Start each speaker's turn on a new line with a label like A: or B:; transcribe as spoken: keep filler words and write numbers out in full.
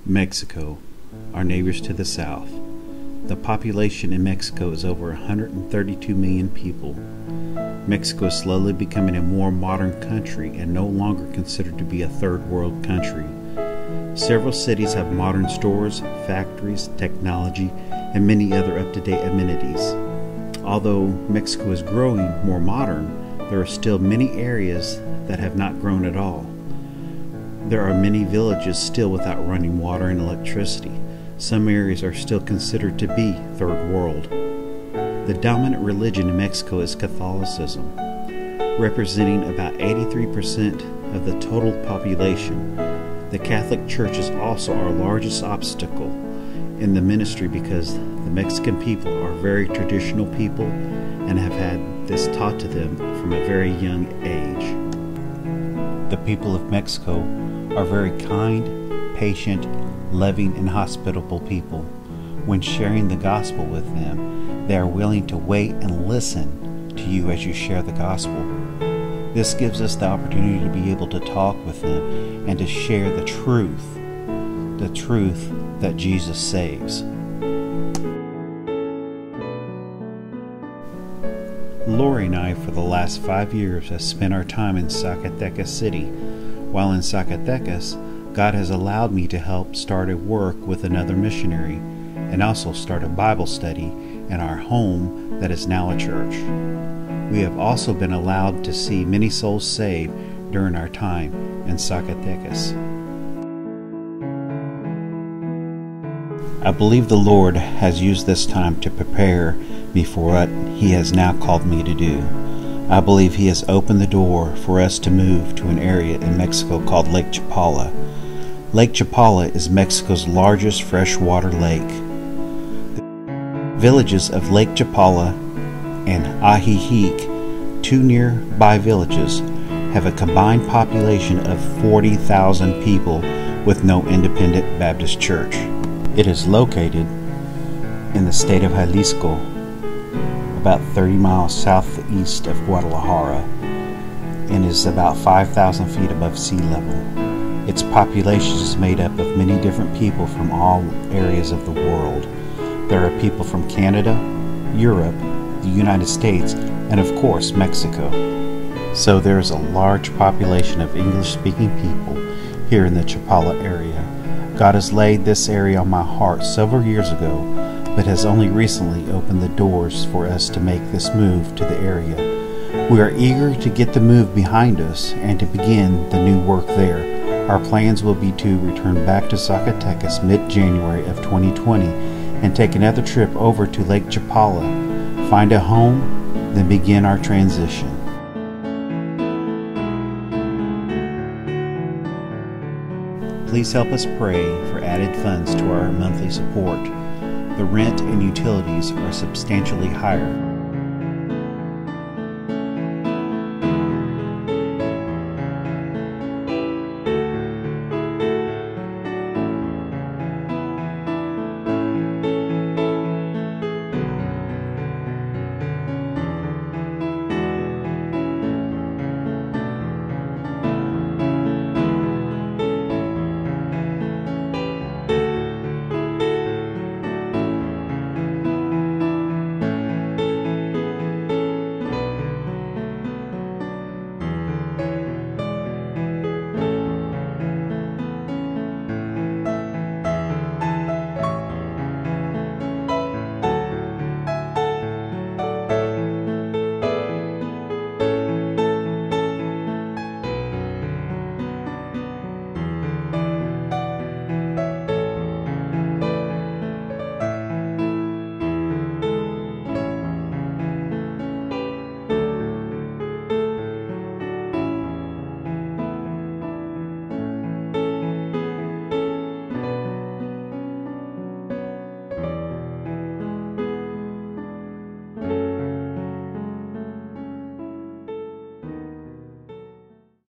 A: Mexico, our neighbors to the south. The population in Mexico is over one hundred thirty-two million people. Mexico is slowly becoming a more modern country and no longer considered to be a third world country. Several cities have modern stores, factories, technology, and many other up-to-date amenities. Although Mexico is growing more modern, there are still many areas that have not grown at all. There are many villages still without running water and electricity. Some areas are still considered to be third world. The dominant religion in Mexico is Catholicism, representing about eighty-three percent of the total population. The Catholic Church is also our largest obstacle in the ministry because the Mexican people are very traditional people and have had this taught to them from a very young age. The people of Mexico are very kind, patient, loving, and hospitable people. When sharing the gospel with them, they are willing to wait and listen to you as you share the gospel. This gives us the opportunity to be able to talk with them and to share the truth, the truth that Jesus saves. Lori and I, for the last five years, have spent our time in Zacatecas City. While in Zacatecas, God has allowed me to help start a work with another missionary and also start a Bible study in our home that is now a church. We have also been allowed to see many souls saved during our time in Zacatecas. I believe the Lord has used this time to prepare me for what He has now called me to do. I believe He has opened the door for us to move to an area in Mexico called Lake Chapala. Lake Chapala is Mexico's largest freshwater lake. The villages of Lake Chapala and Ajijic, two nearby villages, have a combined population of forty thousand people with no independent Baptist church. It is located in the state of Jalisco, about thirty miles southeast of Guadalajara, and is about five thousand feet above sea level. Its population is made up of many different people from all areas of the world. There are people from Canada, Europe, the United States, and of course Mexico. So there is a large population of English-speaking people here in the Chapala area. God has laid this area on my heart several years ago, but has only recently opened the doors for us to make this move to the area. We are eager to get the move behind us and to begin the new work there. Our plans will be to return back to Zacatecas mid-January of twenty twenty and take another trip over to Lake Chapala, find a home, then begin our transition. Please help us pray for added funds to our monthly support. The rent and utilities are substantially higher